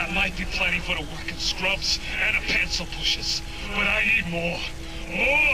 That might be plenty for the working scrubs and the pencil pushers. But I need more. More